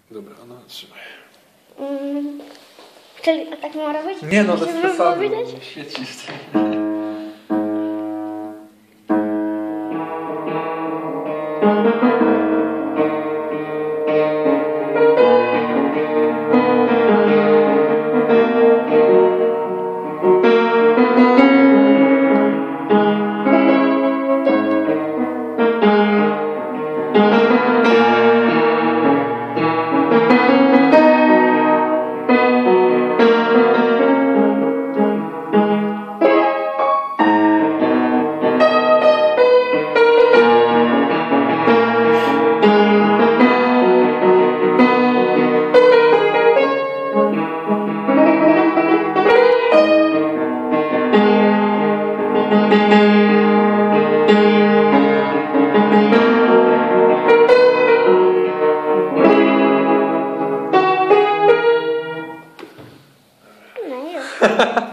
Dobra, no trzymaj. Czyli tak ma robić? Nie no, bez przesady. Widać? Świecisz. No już.